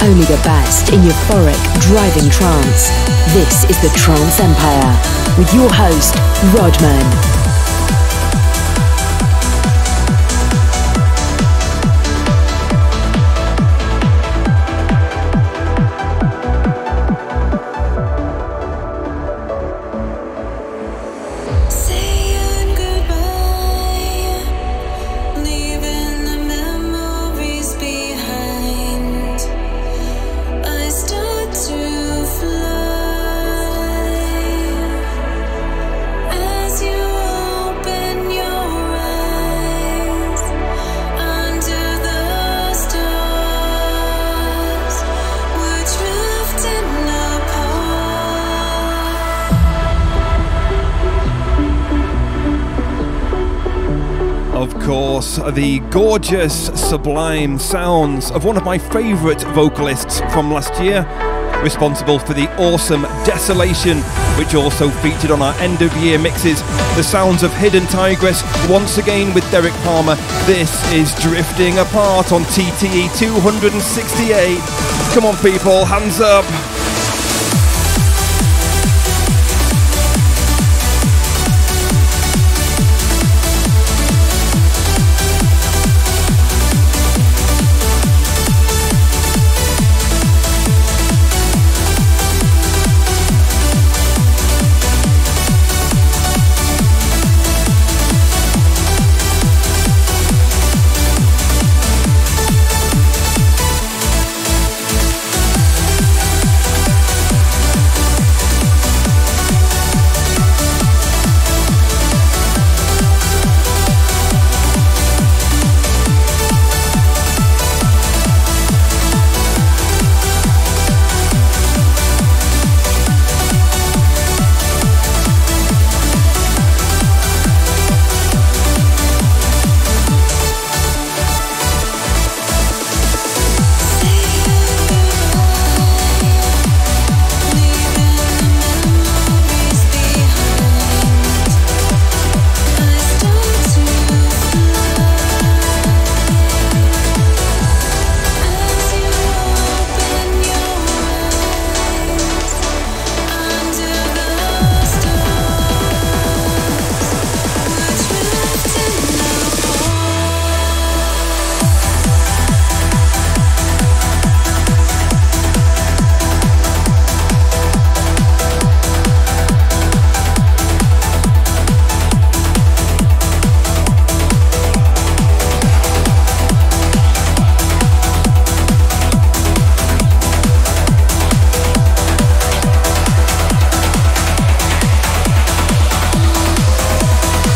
Only the best in euphoric, driving trance. This is the Trance Empire with your host, Rodman. The gorgeous, sublime sounds of one of my favourite vocalists from last year, responsible for the awesome Desolation, which also featured on our end-of-year mixes. The sounds of Hidden Tigress, once again with Derek Palmer. This is Drifting Apart on TTE268. Come on people, hands up!